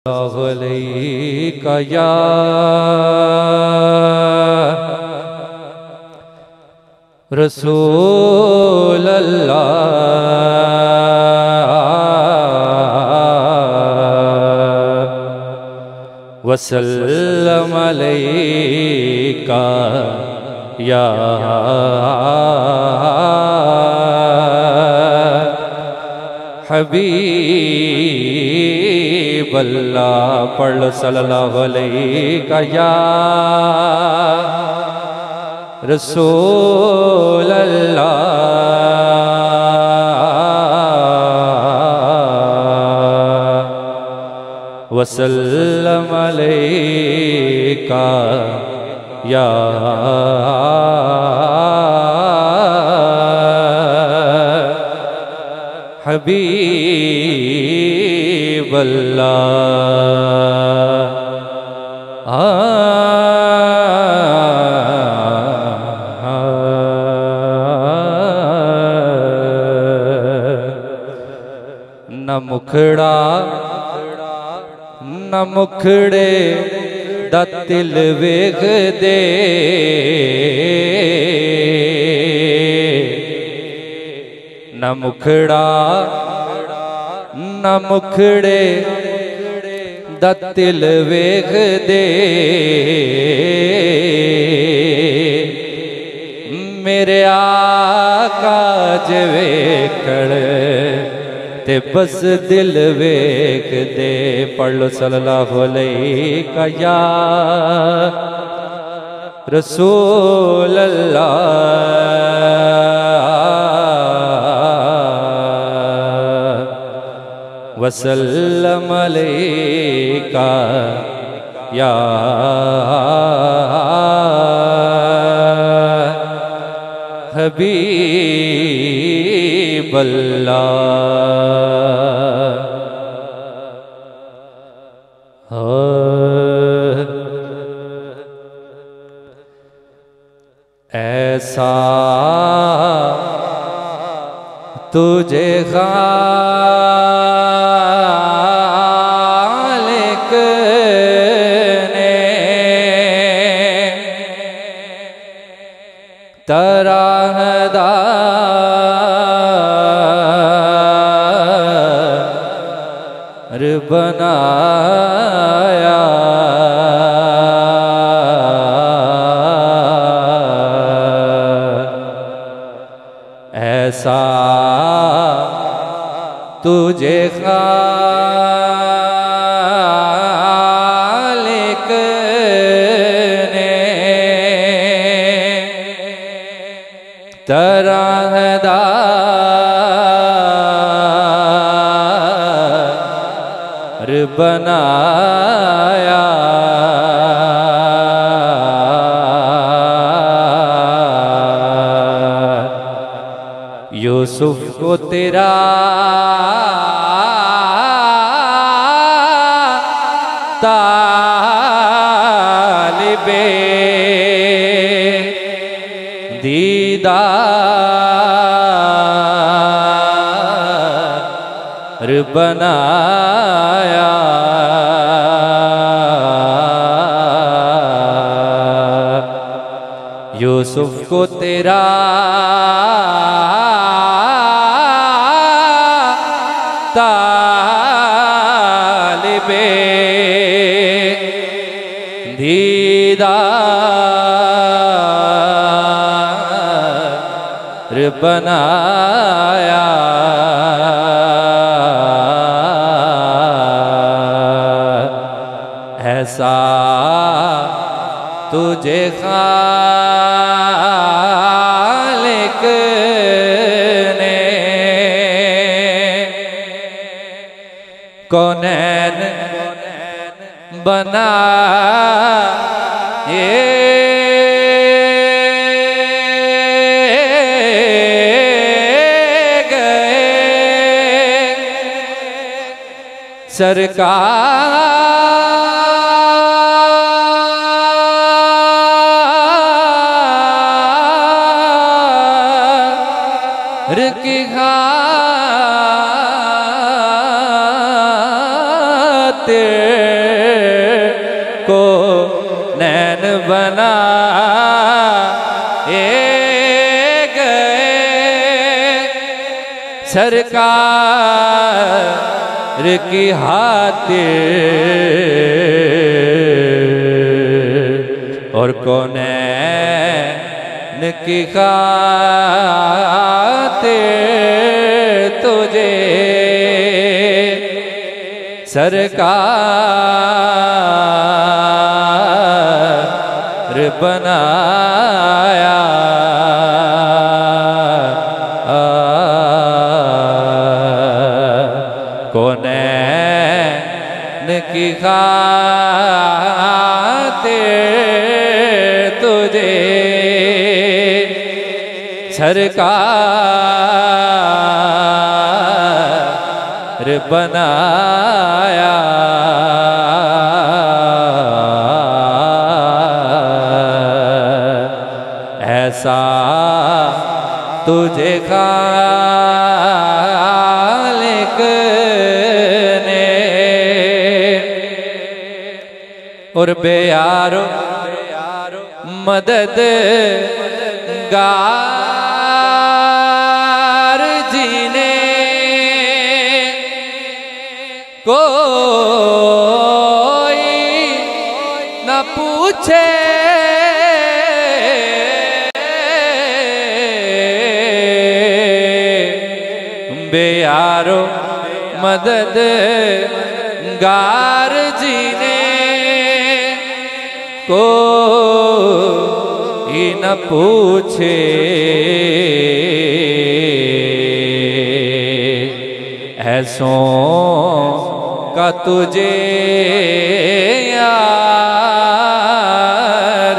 अलैका या रसूल अल्लाह वसल्लम अलैका या हबीब अल्लाह। पढ़ लो सल्लल्लाहु अलैका या रसूल अल्लाह वसल्लम अलैका या हबीब अल्लाह। न मुखड़ा न मुखड़े दा तिल वेख दे, न मुखड़ा न मुखड़े दा तिल वेख दे, मेरे आका जे वेखण ते बस दिल वेख दे। पढ़ लो सल्लल्लाहु अलैका या रसूल अल्लाह वसल्लम अलैका या हबीब अल्लाह। ऐसा तुझे खालिक ने तराहदार बनाया, ऐसा तुझे खालिक ने तराहदार बनाया, यूसुफ को तेरा तालिबे दीदार बनाया, यूसुफ को तेरा तालिबे दीदार बनाया, ऐसा तुझे खालिक ने कौनैन बना ये गए सरकार की खातिर को नैन बना सरकार की खातिर और कौनैन की खातिर तुझे सरकार बनाया कौनैन की खातिर तुझे सरकार बनाया ऐसा तुझे खालिक ने और बेयारो मदद गार जीने कोई न पूछे बेयारो मदद गार जीने को ही न पूछे ऐसों का तुझे यार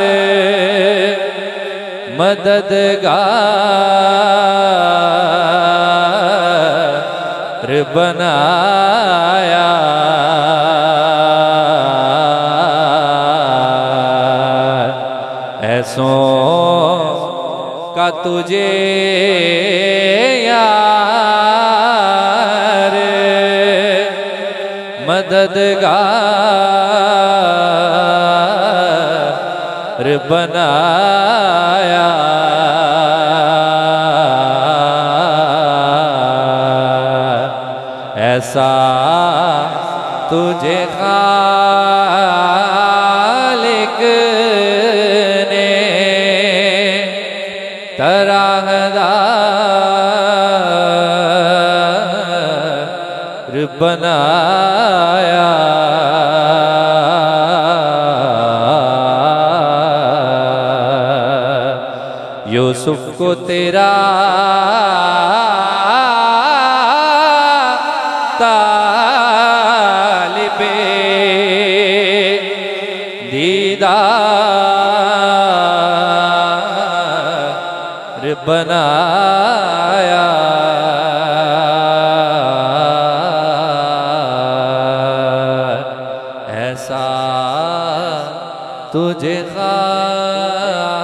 मददगार बनाया ऐसों का तुझे यार मददगार बनाया ऐसा तुझे खालिक ने तराहदार बनाया यूसुफ को तेरा तालिबे दीदार बनाया ऐसा तुझे